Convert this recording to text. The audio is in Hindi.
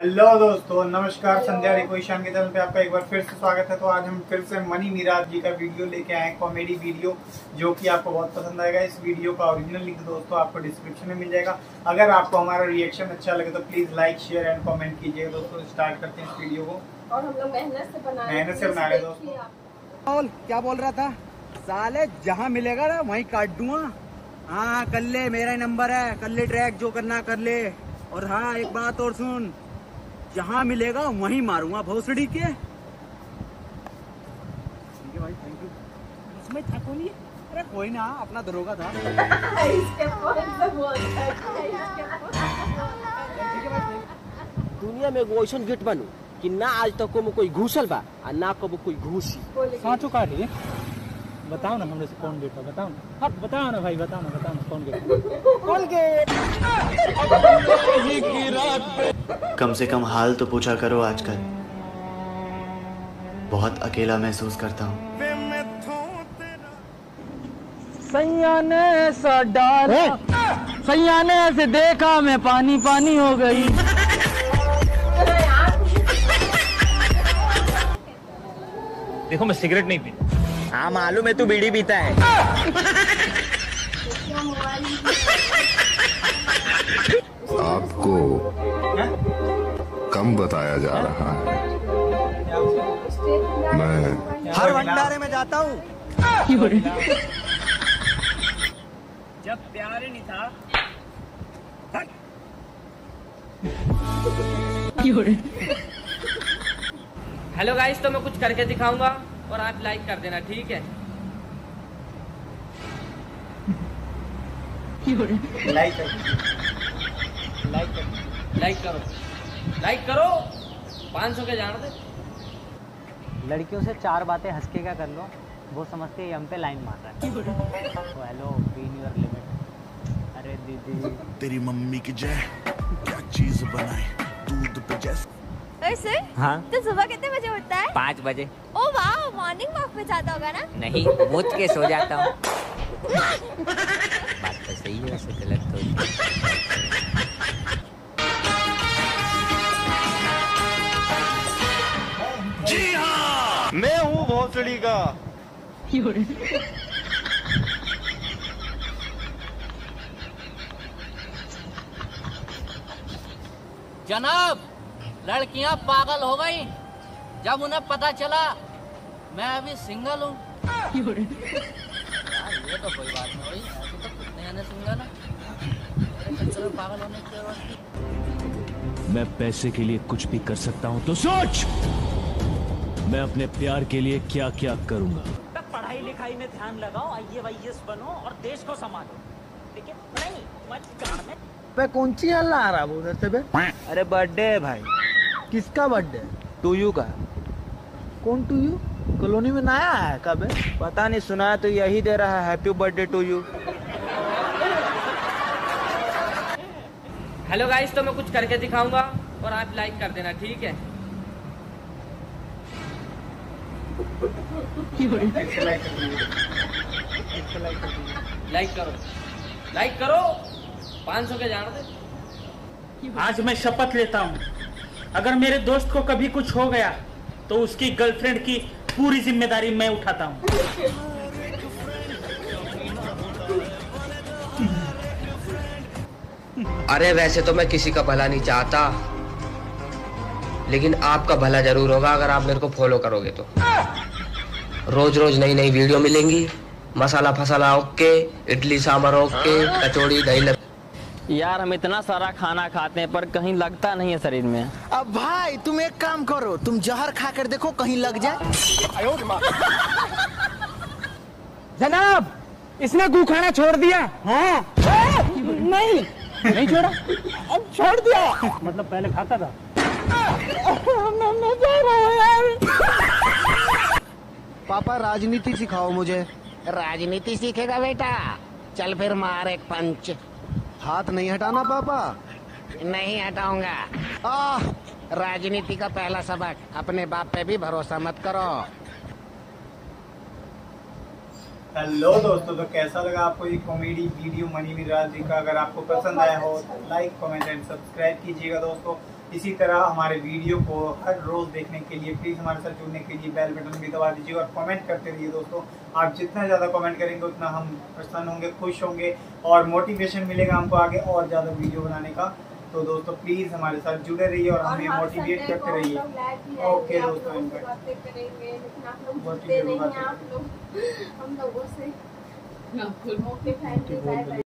हेलो दोस्तों, नमस्कार। संध्या रिको ईशान के चैनल पे आपका एक बार फिर से स्वागत है। तो आज हम फिर से मनी मिराज जी का वीडियो लेके आए हैं, कॉमेडी वीडियो, जो कि आपको बहुत पसंद आएगा। इस वीडियो का ओरिजिनल लिंक दोस्तों आपको डिस्क्रिप्शन में मिल जाएगा। अगर आपको हमारा रिएक्शन अच्छा लगे तो please like, share and comment कीजिएगा। दोस्तों स्टार्ट करते हैं इस वीडियो को, और हम लोग मेहनत से बना रहे दोस्तों। क्या बोल रहा था? साले जहाँ मिलेगा ना वहीं काट दूंगा। हाँ कर ले, मेरा ही नंबर है, कर ले ट्रैक, जो करना कर ले। और हाँ एक बात और सुन, जहाँ मिलेगा वहीं मारूंगा भोसड़ी के। ठीक है भाई, थैंक यू। उसमें था कौन ये? अरे कोई ना, अपना दरोगा था। दुनिया में एगो ऐसन गेट बनू कि ना आज तक को कोई घुसल बा और ना कबो कोई घुसी। साँचो का रे? बताओ ना हमरे से कौन गेट है, बताओ ना। हाँ बताओ ना भाई, बताओ ना कौन गेट है? कौन गेट? कम से कम हाल तो पूछा करो। आजकल बहुत अकेला महसूस करता हूँ। सैया ने सा डाला, सैया ने ऐसे देखा मैं पानी पानी हो गई। देखो मैं सिगरेट नहीं पीता। हाँ मालूम है, तू बीड़ी पीता है। आपको कम बताया जा रहा है। मैं हर भंडारे में जाता हूँ। जब प्यार ही नहीं था। हेलो गाइस, तो मैं कुछ करके दिखाऊंगा और आप लाइक कर देना, ठीक है? लाइक करो 500 के जान दे। लड़कियों से 4 बातें हंस के क्या कर लो, वो समझते हैं हम पे लाइन मार रहा है। तो hello, be in your limit. अरे दीदी तेरी मम्मी की जय, क्या चीज बनाई दूध पे जैसे। सर, हाँ तो सुबह कितने बजे उठता है? 5 बजे। ओ वाह, मॉर्निंग वॉक पे जाता होगा ना? नहीं, मुझ के सो जाता हूँ। बात तो सही है, वैसे गलत तो। जी हाँ, मैं हूँ भोसड़ी का। जनाब, लड़कियां पागल हो गई जब उन्हें पता चला मैं अभी सिंगल हूँ। ये तो कोई बात नहीं हुई, ऐसे तो कितने आने सिंगल है। पागल होने की जरूरत। मैं पैसे के लिए कुछ भी कर सकता हूँ, तो सोच मैं अपने प्यार के लिए क्या क्या करूँगा। पढ़ाई लिखाई में ध्यान लगाओ, IAS बनो और देश को संभालो। ठीक है? नहीं मत में मैं कौन सी हल्ला आ रहा उधर से बे? अरे बर्थडे है भाई। किसका बर्थडे? टू यू का। कौन टू यू? कॉलोनी में नया है कब? पता नहीं, सुना है तो यही दे रहा है, happy birthday to you. Hello guys, तो मैं कुछ करके दिखाऊंगा और आप लाइक कर देना, ठीक है? लाइक करो 500 के जान दे। आज मैं शपथ लेता हूँ, अगर मेरे दोस्त को कभी कुछ हो गया तो उसकी गर्लफ्रेंड की पूरी जिम्मेदारी मैं उठाता हूँ। अरे वैसे तो मैं किसी का भला नहीं चाहता, लेकिन आपका भला जरूर होगा अगर आप मेरे को फॉलो करोगे तो। रोज रोज नई नई वीडियो मिलेंगी, मसाला फसाला ओके, इडली सांभर ओके, कचौड़ी दही। यार हम इतना सारा खाना खाते हैं पर कहीं लगता नहीं है शरीर में। अब भाई तुम एक काम करो, तुम जहर खा कर देखो, कहीं लग जाए। जनाब, इसने गू खाना छोड़ दिया। हाँ? नहीं छोड़ा, अब छोड़ दिया। मतलब पहले खाता था। पापा राजनीति सिखाओ मुझे। राजनीति सीखेगा बेटा? चल फिर मार एक पंच। हाथ नहीं हटाना पापा। नहीं हटाऊंगा। राजनीति का पहला सबक, अपने बाप पे भी भरोसा मत करो। हेलो दोस्तों, तो कैसा लगा आपको ये कॉमेडी वीडियो मनी मिराज जी का? अगर आपको पसंद आया हो तो लाइक, कमेंट एंड सब्सक्राइब कीजिएगा दोस्तों। इसी तरह हमारे वीडियो को हर रोज देखने के लिए प्लीज हमारे साथ जुड़ने के लिए बेल बटन भी दबा दीजिए और कमेंट करते रहिए दोस्तों। आप जितना ज़्यादा कमेंट करेंगे उतना हम प्रसन्न होंगे, खुश होंगे और मोटिवेशन मिलेगा हमको आगे और ज़्यादा वीडियो बनाने का। तो दोस्तों प्लीज़ हमारे साथ जुड़े रहिए और हमें मोटिवेट करते रहिए। ओके दोस्तों, हम लोगों से